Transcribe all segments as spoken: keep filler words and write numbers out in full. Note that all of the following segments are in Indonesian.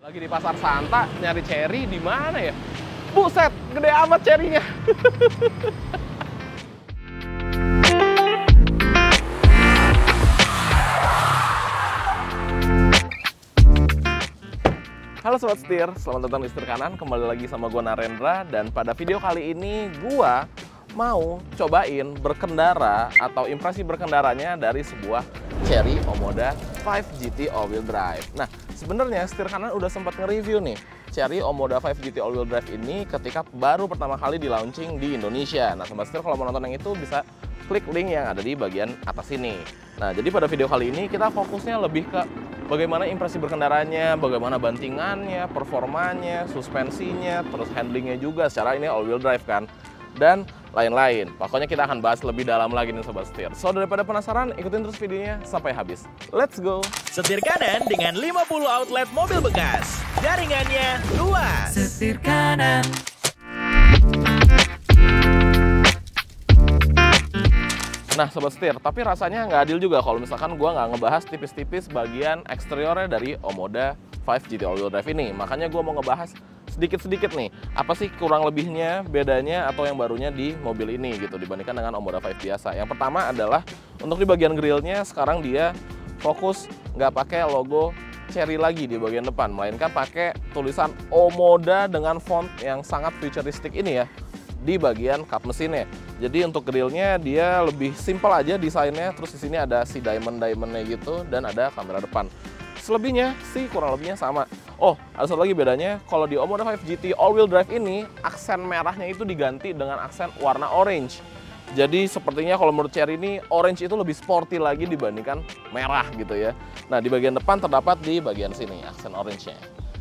Lagi di Pasar Santa, nyari cherry di mana ya? Buset, gede amat cherry-nya. Halo Sobat Setir, selamat datang di Setir Kanan. Kembali lagi sama gue Narendra. Dan pada video kali ini gue mau cobain berkendara atau impresi berkendaranya dari sebuah Chery Omoda lima G T All-Wheel Drive. Nah, sebenarnya Setir Kanan udah sempat nge-review nih Chery Omoda lima G T All-Wheel Drive ini ketika baru pertama kali di launching di Indonesia. Nah, Sobat Setir kalau mau nonton yang itu bisa klik link yang ada di bagian atas ini. Nah, jadi pada video kali ini kita fokusnya lebih ke bagaimana impresi berkendaranya, bagaimana bantingannya, performanya, suspensinya, terus handlingnya juga secara ini all-wheel drive kan, dan lain-lain. Pokoknya kita akan bahas lebih dalam lagi nih Sobat Setir. So, daripada penasaran, ikutin terus videonya sampai habis. Let's go! Setir Kanan dengan lima puluh outlet mobil bekas. Jaringannya luas. Setir Kanan. Nah Sobat Setir, tapi rasanya nggak adil juga kalau misalkan gue nggak ngebahas tipis-tipis bagian eksteriornya dari Omoda lima G T All-Wheel Drive ini. Makanya gue mau ngebahas sedikit-sedikit nih, apa sih kurang lebihnya, bedanya, atau yang barunya di mobil ini gitu dibandingkan dengan Omoda lima biasa. Yang pertama adalah untuk di bagian grillnya sekarang dia fokus nggak pakai logo Chery lagi di bagian depan, melainkan pakai tulisan Omoda dengan font yang sangat futuristik ini ya di bagian kap mesinnya. Jadi untuk grillnya dia lebih simpel aja desainnya, terus di sini ada si diamond-diamondnya gitu dan ada kamera depan. Selebihnya sih kurang lebihnya sama. Oh, ada satu lagi bedanya, kalau di Omoda lima G T All-Wheel Drive ini aksen merahnya itu diganti dengan aksen warna orange. Jadi sepertinya kalau menurut Chery ini orange itu lebih sporty lagi dibandingkan merah gitu ya. Nah, di bagian depan terdapat di bagian sini aksen orange-nya.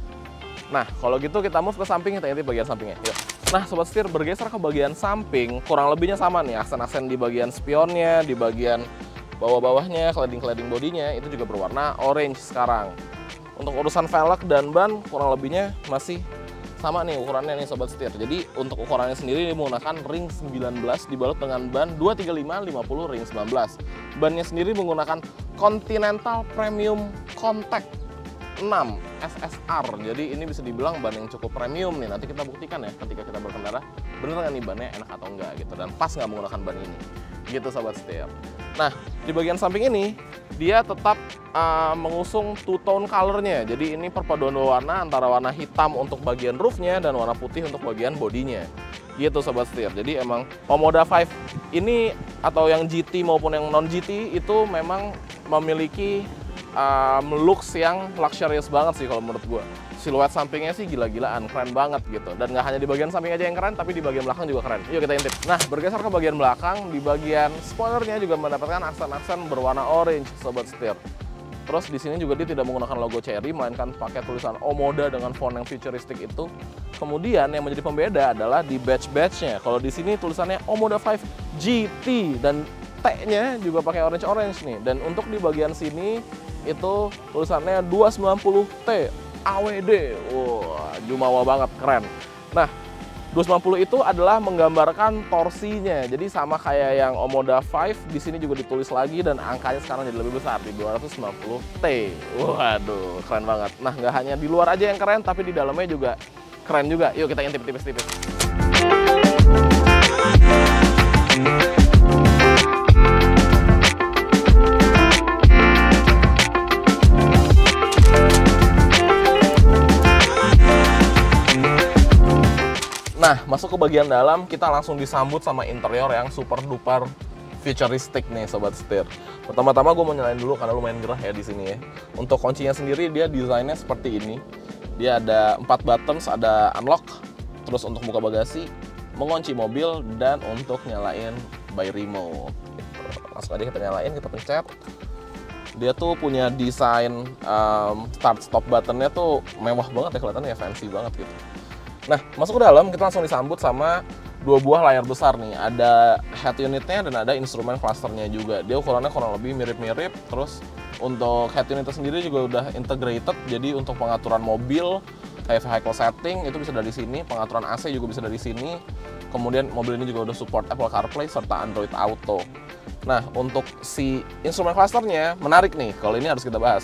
Nah, kalau gitu kita move ke samping, kita intip bagian sampingnya. Yuk. Nah, Sobat Setir, bergeser ke bagian samping, kurang lebihnya sama nih, aksen-aksen di bagian spionnya, di bagian bawah-bawahnya, cladding-cladding bodinya, itu juga berwarna orange sekarang. Untuk urusan velg dan ban, kurang lebihnya masih sama nih ukurannya nih Sobat Setir. Jadi untuk ukurannya sendiri menggunakan ring sembilan belas dibalut dengan ban dua tiga lima lima puluh ring sembilan belas. Bannya sendiri menggunakan Continental Premium Contact enam S S R, jadi ini bisa dibilang ban yang cukup premium nih. Nanti kita buktikan ya ketika kita berkendara bener nggak nih bannya enak atau enggak gitu, dan pas nggak menggunakan ban ini gitu Sobat Setir. Nah, di bagian samping ini dia tetap uh, mengusung two tone colornya, jadi ini perpaduan warna antara warna hitam untuk bagian roofnya dan warna putih untuk bagian bodinya gitu Sobat Setir. Jadi emang Omoda lima ini atau yang G T maupun yang non G T itu memang memiliki Um, looks yang luxurious banget sih kalau menurut gue. Siluet sampingnya sih gila-gilaan, keren banget gitu. Dan nggak hanya di bagian samping aja yang keren, tapi di bagian belakang juga keren. Yuk kita intip. Nah, bergeser ke bagian belakang, di bagian spoilernya juga mendapatkan aksen-aksen berwarna orange Sobat Setir. Terus di sini juga dia tidak menggunakan logo Chery, melainkan pakai tulisan Omoda dengan font yang futuristik itu. Kemudian yang menjadi pembeda adalah di badge-badge-nya. Kalau di sini tulisannya Omoda lima G T dan T-nya juga pakai orange-orange nih. Dan untuk di bagian sini itu tulisannya dua sembilan nol T A W D. Wah, jumawa banget, keren. Nah, dua sembilan nol itu adalah menggambarkan torsinya. Jadi sama kayak yang Omoda lima, di sini juga ditulis lagi dan angkanya sekarang jadi lebih besar di dua ratus sembilan puluh T. Waduh, keren banget. Nah, nggak hanya di luar aja yang keren, tapi di dalamnya juga keren juga. Yuk kita intip tipis-tipis. Nah, masuk ke bagian dalam, kita langsung disambut sama interior yang super duper futuristik nih Sobat Setir. Pertama-tama gue mau nyalain dulu karena lumayan gerah ya di sini ya. Untuk kuncinya sendiri dia desainnya seperti ini. Dia ada empat buttons, ada unlock, terus untuk buka bagasi, mengunci mobil, dan untuk nyalain by remote. Langsung aja kita nyalain, kita pencet. Dia tuh punya desain um, start stop buttonnya tuh mewah banget ya, kelihatannya ya, fancy banget gitu. Nah, masuk ke dalam kita langsung disambut sama dua buah layar besar nih. Ada head unitnya dan ada instrumen clusternya juga. Dia ukurannya kurang lebih mirip-mirip. Terus untuk head unitnya sendiri juga udah integrated. Jadi untuk pengaturan mobil, kayak vehicle setting itu bisa dari sini. Pengaturan A C juga bisa dari sini. Kemudian mobil ini juga udah support Apple CarPlay serta Android Auto. Nah, untuk si instrumen clusternya menarik nih. Kalau ini harus kita bahas.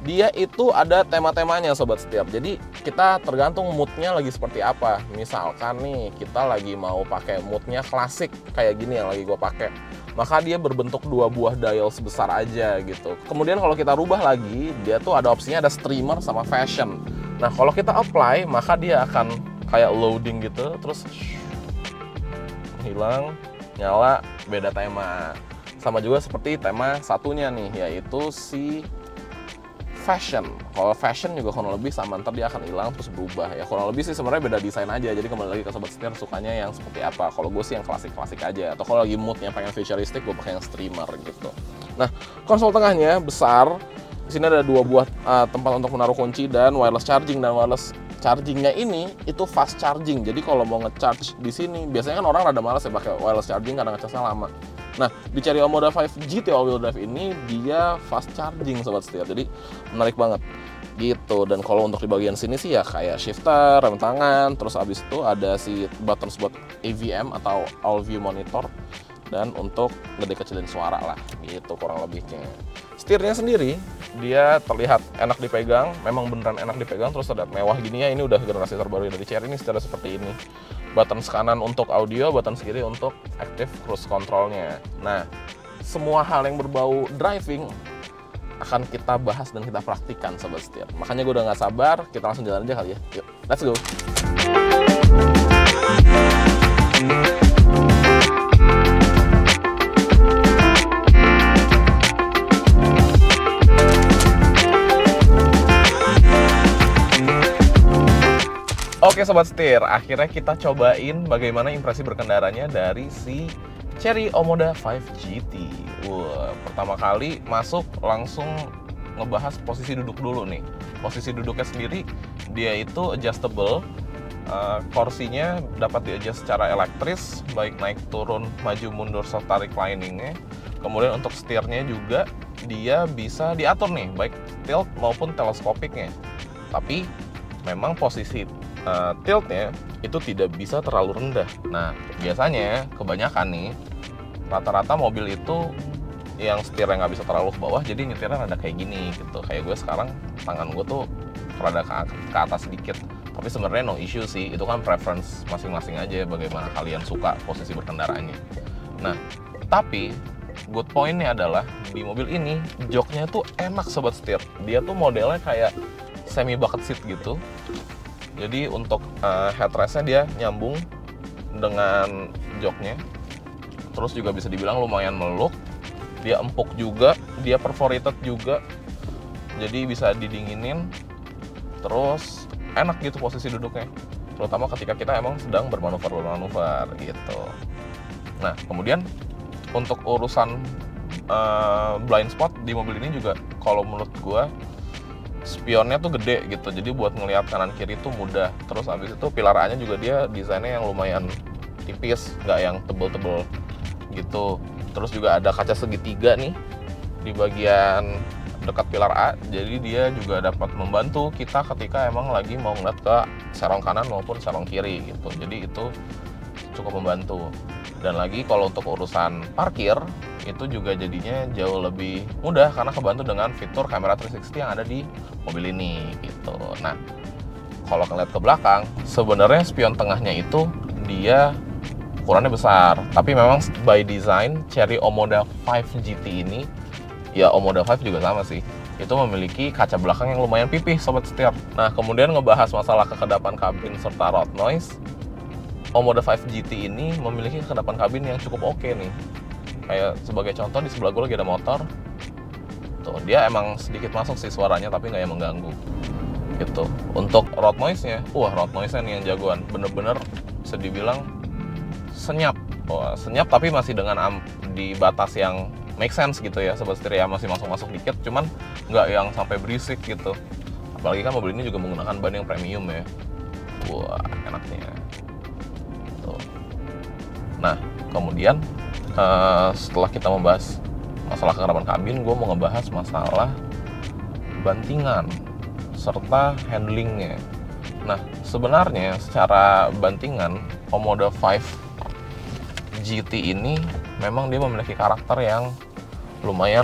Dia itu ada tema-temanya sobat setir. Jadi kita tergantung moodnya lagi seperti apa. Misalkan nih kita lagi mau pakai moodnya klasik kayak gini yang lagi gue pakai, maka dia berbentuk dua buah dial sebesar aja gitu. Kemudian kalau kita rubah lagi, dia tuh ada opsinya ada streamer sama fashion. Nah kalau kita apply, maka dia akan kayak loading gitu, terus hilang, nyala, beda tema. Sama juga seperti tema satunya nih, yaitu si fashion. Kalau fashion juga kurang lebih sama, ntar dia akan hilang terus berubah ya. Kurang lebih sih sebenarnya beda desain aja. Jadi kembali lagi ke sobat setir sukanya yang seperti apa. Kalau gue sih yang klasik-klasik aja. Atau kalau lagi moodnya pengen futuristik, gue pakai yang streamer gitu. Nah, konsol tengahnya besar. Di sini ada dua buah uh, tempat untuk menaruh kunci dan wireless charging. Dan wireless chargingnya ini itu fast charging. Jadi kalau mau nge-charge di sini, biasanya kan orang rada malas ya pakai wireless charging karena nge-charge-nya lama. Nah, di Chery Omoda lima G T all-wheel drive ini dia fast charging sobat setir. Jadi menarik banget gitu. Dan kalau untuk di bagian sini sih ya kayak shifter, rem tangan, terus abis itu ada si buttons buat A V M atau all view monitor, dan untuk gede kecilin suara lah gitu kurang lebihnya. Setirnya sendiri dia terlihat enak dipegang, memang beneran enak dipegang, terus terlihat mewah gini ya. Ini udah generasi terbaru dari Chery, ini setirnya seperti ini. Button kanan untuk audio, button kiri untuk active cruise controlnya. Nah, semua hal yang berbau driving akan kita bahas dan kita praktikan sobat setir. Makanya gue udah nggak sabar, kita langsung jalan aja kali ya. Yuk, let's go. Oke sobat setir, akhirnya kita cobain bagaimana impresi berkendaranya dari si Chery Omoda lima G T. Wah, pertama kali masuk langsung ngebahas posisi duduk dulu nih. Posisi duduknya sendiri dia itu adjustable, uh, kursinya dapat di-adjust secara elektris, baik naik turun, maju mundur serta recliningnya. Kemudian untuk setirnya juga dia bisa diatur nih, baik tilt maupun teleskopiknya. Tapi memang posisi Uh, tiltnya itu tidak bisa terlalu rendah. Nah, biasanya kebanyakan nih rata-rata mobil itu yang setirnya nggak bisa terlalu ke bawah, jadi nyetirnya rada kayak gini gitu. Kayak gue sekarang tangan gue tuh rada ke, ke atas sedikit. Tapi sebenarnya no issue sih, itu kan preference masing-masing aja bagaimana kalian suka posisi berkendaraannya. Nah, tapi good point-nya adalah di mobil ini joknya tuh enak sobat setir. Dia tuh modelnya kayak semi bucket seat gitu. Jadi untuk uh, headrestnya dia nyambung dengan joknya, terus juga bisa dibilang lumayan meluk. Dia empuk juga, dia perforated juga, jadi bisa didinginin. Terus enak gitu posisi duduknya, terutama ketika kita emang sedang bermanuver-bermanuver gitu. Nah kemudian untuk urusan uh, blind spot di mobil ini juga kalau menurut gua spionnya tuh gede gitu, jadi buat ngelihat kanan kiri tuh mudah. Terus abis itu pilar A nya juga dia desainnya yang lumayan tipis, nggak yang tebel-tebel gitu. Terus juga ada kaca segitiga nih di bagian dekat pilar A, jadi dia juga dapat membantu kita ketika emang lagi mau ngeliat ke serong kanan maupun serong kiri gitu. Jadi itu cukup membantu. Dan lagi kalau untuk urusan parkir itu juga jadinya jauh lebih mudah karena kebantu dengan fitur kamera tiga enam nol yang ada di mobil ini gitu. Nah, kalau ngeliat ke belakang, sebenarnya spion tengahnya itu dia ukurannya besar, tapi memang by design Chery Omoda lima G T ini, ya Omoda lima juga sama sih, itu memiliki kaca belakang yang lumayan pipih sobat setir. Nah, kemudian ngebahas masalah kekedapan kabin serta road noise, Omoda lima G T ini memiliki kekedapan kabin yang cukup oke nih. Kayak sebagai contoh di sebelah gue lagi ada motor, tuh dia emang sedikit masuk sih suaranya, tapi nggak yang mengganggu gitu. Untuk road noise-nya, wah road noise-nya nih yang jagoan, bener-bener bisa dibilang senyap. Wah, senyap tapi masih dengan di batas yang make sense gitu ya sobat setir ya, masih masuk-masuk dikit, cuman nggak yang sampai berisik gitu. Apalagi kan mobil ini juga menggunakan ban yang premium ya. Wah enaknya tuh. Nah kemudian Uh, setelah kita membahas masalah kekedapan kabin, gue mau ngebahas masalah bantingan serta handlingnya. Nah sebenarnya secara bantingan Omoda lima G T ini memang dia memiliki karakter yang lumayan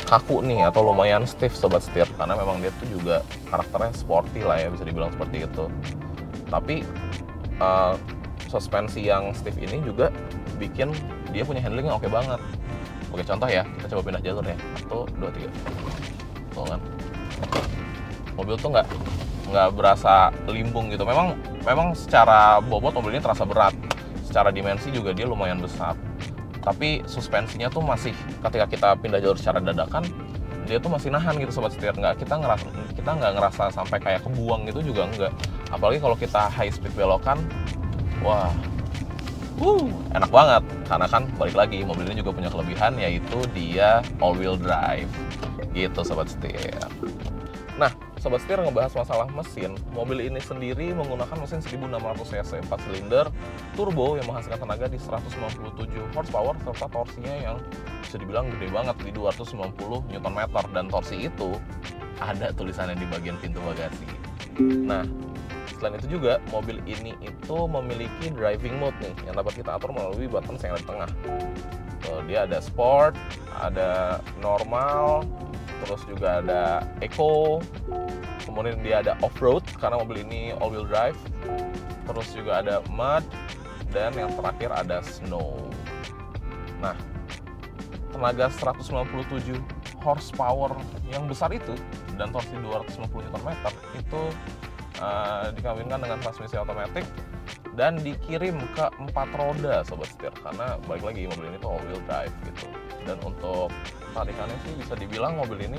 kaku nih atau lumayan stiff sobat setir, karena memang dia tuh juga karakternya sporty lah ya, bisa dibilang seperti itu. Tapi uh, suspensi yang stiff ini juga bikin dia punya handling yang oke banget. Oke, contoh ya, kita coba pindah jalur ya. Satu, dua, tiga. Tuh kan, mobil tuh nggak nggak berasa limbung gitu. Memang memang secara bobot mobil ini terasa berat, secara dimensi juga dia lumayan besar. Tapi suspensinya tuh masih, ketika kita pindah jalur secara dadakan, dia tuh masih nahan gitu sobat setir. Nggak, kita ngerasa kita nggak ngerasa sampai kayak kebuang gitu juga enggak. Apalagi kalau kita high speed belokan, wah, wuh, enak banget. Karena kan balik lagi, mobil ini juga punya kelebihan, yaitu dia all wheel drive gitu sobat setir. Nah, sobat setir ngebahas masalah mesin, mobil ini sendiri menggunakan mesin seribu enam ratus cc empat silinder turbo yang menghasilkan tenaga di seratus sembilan puluh tujuh horsepower serta torsinya yang bisa dibilang gede banget di dua ratus sembilan puluh newton meter, dan torsi itu ada tulisannya di bagian pintu bagasi. Nah, selain itu juga mobil ini itu memiliki driving mode nih yang dapat kita atur melalui buttons yang ada di tengah. Tuh, dia ada sport, ada normal, terus juga ada eco, kemudian dia ada off-road karena mobil ini all-wheel drive, terus juga ada mud, dan yang terakhir ada snow. Nah, tenaga seratus sembilan puluh tujuh horsepower yang besar itu dan torsi dua ratus lima puluh newton meter itu uh, dikawinkan dengan transmisi otomatis dan dikirim ke empat roda sobat setir, karena balik lagi mobil ini tuh all-wheel drive gitu. Dan untuk tarikannya sih bisa dibilang mobil ini,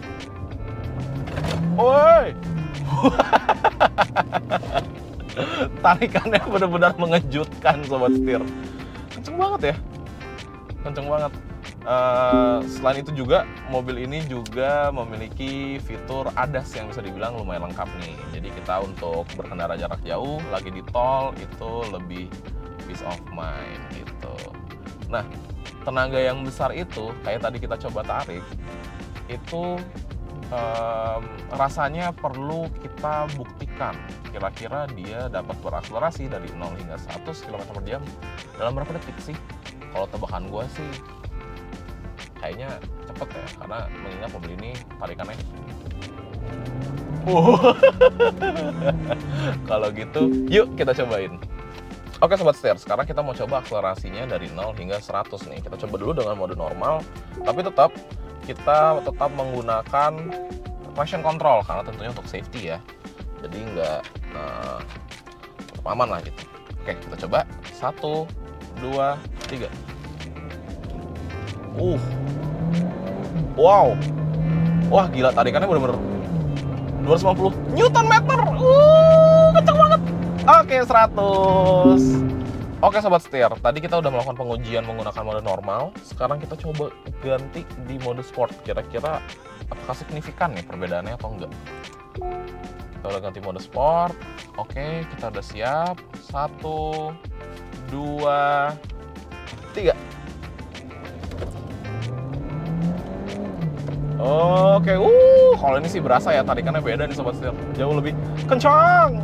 woi, tarikannya benar-benar mengejutkan sobat setir, kenceng banget ya, kenceng banget. Uh, selain itu juga mobil ini juga memiliki fitur A D A S yang bisa dibilang lumayan lengkap nih. Jadi kita untuk berkendara jarak jauh lagi di tol itu lebih peace of mind gitu. Nah, tenaga yang besar itu kayak tadi kita coba tarik itu um, rasanya perlu kita buktikan kira-kira dia dapat berakselerasi dari nol hingga seratus kilometer per jam dalam berapa detik sih. Kalau tebakan gue sih kayaknya cepet ya, karena mengingat mobil ini tarikannya uh. Kalau gitu yuk kita cobain. Oke sobat setir, sekarang kita mau coba akselerasinya dari nol hingga seratus nih. Kita coba dulu dengan mode normal, tapi tetap kita tetap menggunakan traction control karena tentunya untuk safety ya, jadi nggak uh, tetap aman lah gitu. Oke, kita coba satu, dua, tiga. Uh, wow, wah gila, tarikannya bener-bener dua ratus lima puluh newton meter. Uh, kenceng banget. Oke, seratus. Oke sobat setir, tadi kita udah melakukan pengujian menggunakan mode normal. Sekarang kita coba ganti di mode sport. Kira-kira apakah signifikan nih perbedaannya atau enggak? Kita udah ganti mode sport. Oke, kita udah siap. Satu, dua, tiga. Oke, uh, kalau ini sih berasa ya, tarikannya beda nih sobat setir, jauh lebih kencang.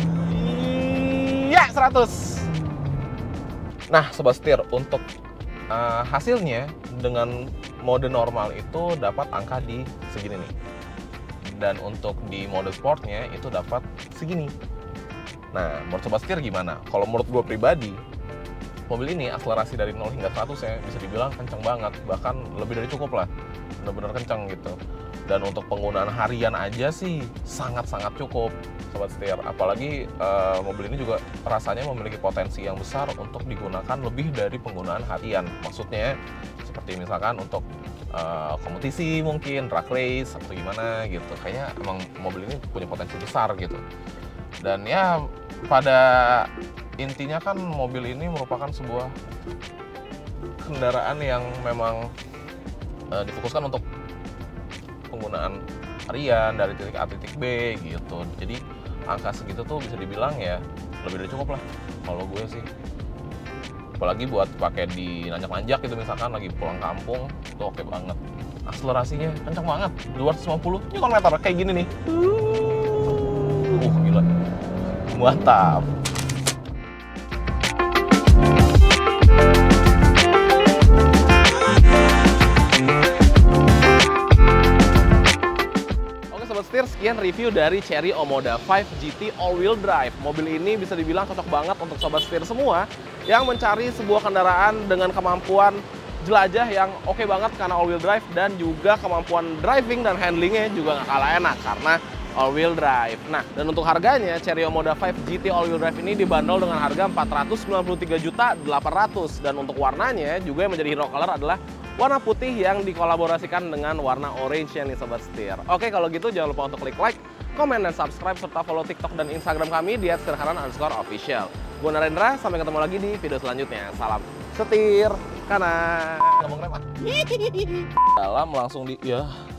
Iya, seratus. Nah, sobat setir, untuk uh, hasilnya dengan mode normal itu dapat angka di segini nih. Dan untuk di mode sportnya itu dapat segini. Nah, menurut sobat setir gimana? Kalau menurut gue pribadi, mobil ini akselerasi dari nol hingga seratus ya bisa dibilang kencang banget, bahkan lebih dari cukup lah, benar-benar kencang gitu. Dan untuk penggunaan harian aja sih sangat-sangat cukup sobat setir. Apalagi uh, mobil ini juga rasanya memiliki potensi yang besar untuk digunakan lebih dari penggunaan harian. Maksudnya seperti misalkan untuk uh, kompetisi mungkin, drag race atau gimana gitu. Kayaknya emang mobil ini punya potensi besar gitu. Dan ya pada intinya kan mobil ini merupakan sebuah kendaraan yang memang uh, difokuskan untuk penggunaan harian dari titik A titik B gitu. Jadi angka segitu tuh bisa dibilang ya lebih dari cukup lah kalau gue sih. Apalagi buat pakai di nanjak-nanjak gitu, misalkan lagi pulang kampung itu oke banget. Akselerasinya kencang banget, dua ratus lima puluh newton meter kayak gini nih. Uh, gila. Mantap. Setir, sekian review dari Chery Omoda lima G T All-Wheel Drive. Mobil ini bisa dibilang cocok banget untuk sobat setir semua yang mencari sebuah kendaraan dengan kemampuan jelajah yang oke banget karena all-wheel drive, dan juga kemampuan driving dan handlingnya juga nggak kalah enak karena all-wheel drive. Nah, dan untuk harganya, Chery Omoda lima G T All-Wheel Drive ini dibanderol dengan harga empat ratus sembilan puluh tiga juta delapan ratus ribu, dan untuk warnanya juga yang menjadi hero color adalah warna putih yang dikolaborasikan dengan warna orange nih sobat setir. Oke, kalau gitu jangan lupa untuk klik like, komen, dan subscribe, serta follow TikTok dan Instagram kami di at setirkanan underscore official. Gue Narendra, sampai ketemu lagi di video selanjutnya. Salam setir kanan. Ngomong rem ah. Dalam langsung di ya.